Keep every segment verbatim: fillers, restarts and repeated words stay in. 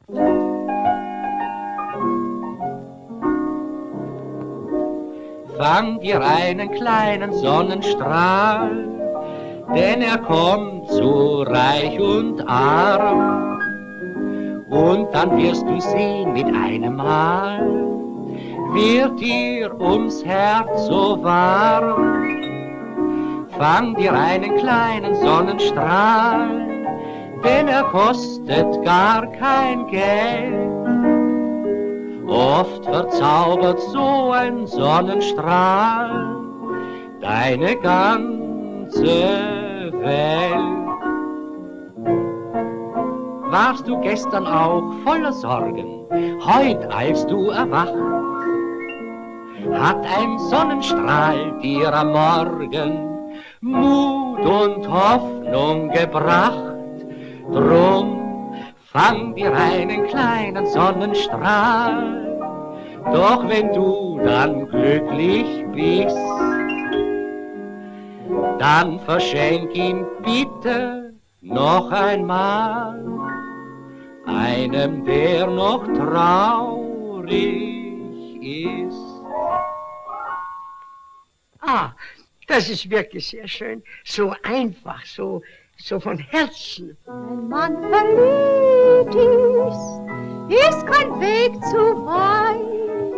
Fang dir einen kleinen Sonnenstrahl, denn er kommt so reich und arm. Und dann wirst du sehen, mit einem Mal wird dir ums Herz so warm. Fang dir einen kleinen Sonnenstrahl, denn er kostet gar kein Geld. Oft verzaubert so ein Sonnenstrahl deine ganze Welt. Warst du gestern auch voller Sorgen, heut als du erwacht, hat ein Sonnenstrahl dir am Morgen Mut und Hoffnung gebracht. Drum fang dir einen kleinen Sonnenstrahl, doch wenn du dann glücklich bist, dann verschenk ihn bitte noch einmal einem, der noch traurig ist. Ah, das ist wirklich sehr schön. So einfach, so, so von Herzen. Wenn man verliebt ist, ist kein Weg zu weit.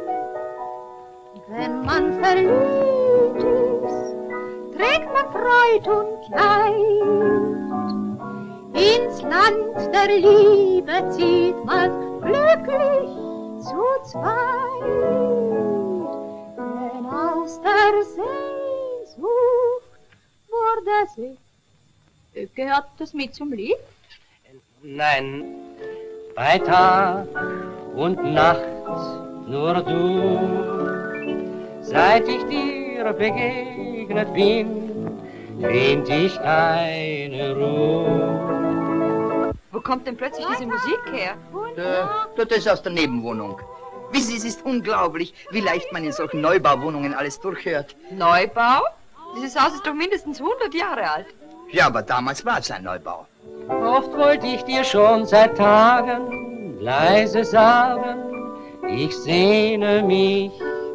Wenn man verliebt ist, trägt man Freud und Leid. Ins Land der Liebe zieht man glücklich zu zweit. Denn aus der Sehnsucht wurde sie. Gehört das mit zum Lied? Nein, bei Tag und Nacht nur du. Seit ich dir begegnet bin, find ich keine Ruhe. Wo kommt denn plötzlich diese Musik her? Da, das ist aus der Nebenwohnung. Wissen Sie, es ist unglaublich, wie leicht man in solchen Neubauwohnungen alles durchhört. Neubau? Dieses Haus ist doch mindestens hundert Jahre alt. Ja, aber damals war es ein Neubau. Oft wollte ich dir schon seit Tagen leise sagen, ich sehne mich.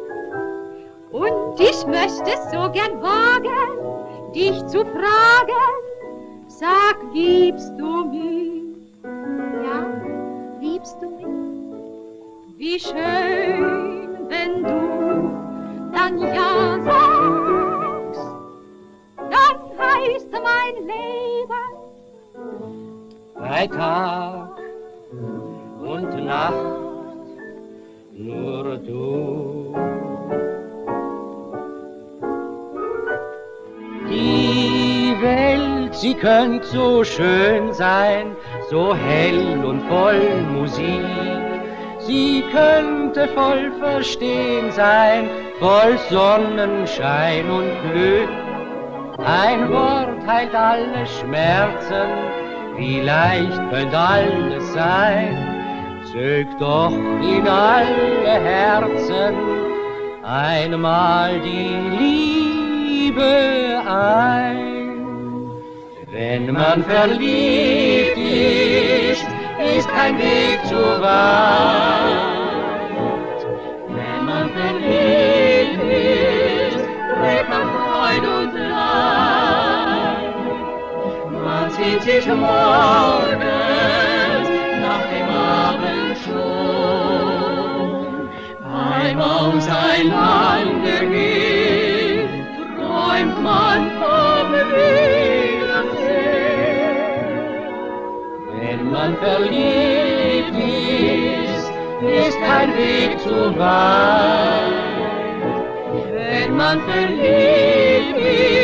Und ich möchte es so gern wagen, dich zu fragen, sag, liebst du mich? Ja, liebst du mich? Wie schön, wenn du dann ja sagst, dann heißt mein Leben Bei Tag und Nacht nur du. Die Welt, sie könnte so schön sein, so hell und voll Musik. Sie könnte voll Verstehen sein, voll Sonnenschein und Glück. Ein Wort heilt alle Schmerzen, wie leicht könnte alles sein. Zög doch in alle Herzen einmal die Liebe ein. Wenn man verliebt ist, ist kein Weg zu weit. Wenn man verliebt ist, trägt man Freud und Leid. Man sieht sich morgens nach dem Abend schon beim Auseinandergehen, träumt man vom Wiedersehen. Wenn man verliebt ist, ist kein Weg zu weit. Wenn man verliebt ist,